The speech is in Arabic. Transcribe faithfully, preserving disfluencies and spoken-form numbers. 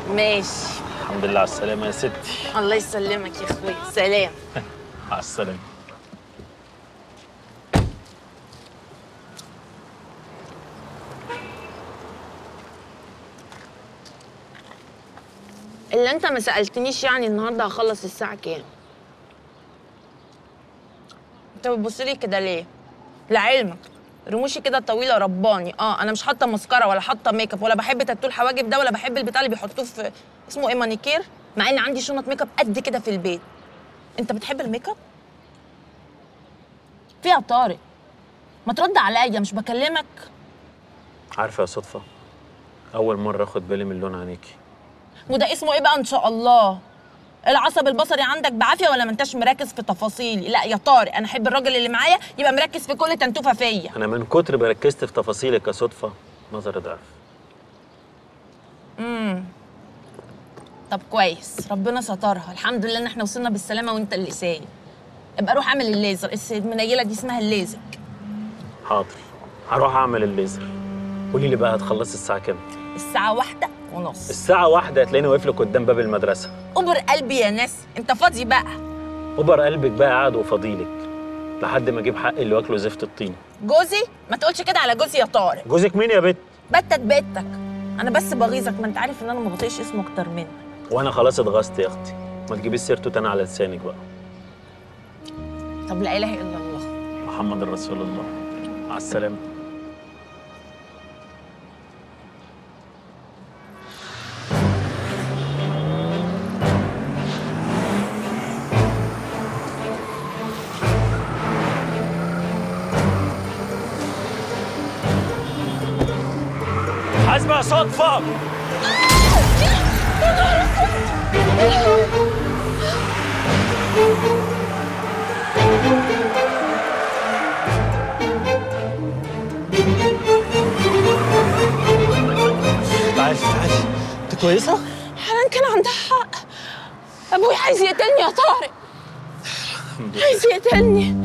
ماشي. الحمد لله على السلامة يا ستي. الله يسلمك يا اخويا، سلام. على السلامة. اللي انت ما سألتنيش يعني النهارده هخلص الساعة كام؟ انت بتبص لي كده ليه؟ لعلمك رموشي كده طويلة رباني، اه انا مش حاطة مسكرة ولا حاطة ميك اب ولا بحب تاتو الحواجب ده ولا بحب البتاع اللي بيحطوه في اسمه ايه مانيكير، مع ان عندي شنط ميك اب قد كده في البيت. انت بتحب الميك اب؟ فيها طارق، ما ترد عليا مش بكلمك. عارفة يا صدفة، أول مرة آخد بالي من لون عينيكي. وده اسمه ايه بقى ان شاء الله؟ العصب البصري عندك بعافيه ولا ما انتش مركز في تفاصيلي؟ لا يا طارق، انا احب الراجل اللي معايا يبقى مركز في كل تنتوفه فيا. أنا من كتر ما ركزت في تفاصيلك يا صدفة نظري ضعف. امم طب كويس، ربنا سترها، الحمد لله ان احنا وصلنا بالسلامه وانت اللي سايق. ابقى روح اعمل الليزر، المنيله دي اسمها الليزك. حاضر، هروح أعمل الليزر. قولي لي بقى هتخلصي الساعة كام؟ الساعه واحدة ونص. الساعة واحدة هتلاقيني واقف لك قدام باب المدرسة. أبر قلبي يا ناس، انت فاضي بقى؟ أبر قلبك بقى قاعد وفضيلك لحد ما أجيب حق اللي واكله زفت الطين. جوزي؟ ما تقولش كده على جوزي يا طارق. جوزك مين يا بت؟ بتت بيتك. انا بس بغيظك، ما انت عارف ان انا ما بطيقش اسمه اكتر منك. وأنا خلاص اتغصت يا أختي، ما تجيبيش سيرته تاني على لسانك بقى. طب لا اله الا الله محمد رسول الله. مع السلامة. حاسبة يا صدفة. تعالي تعالي، انت كويسة؟ حنان كان عندها حق، ابوي عايز يقتلني يا طارق. عايز يقتلني.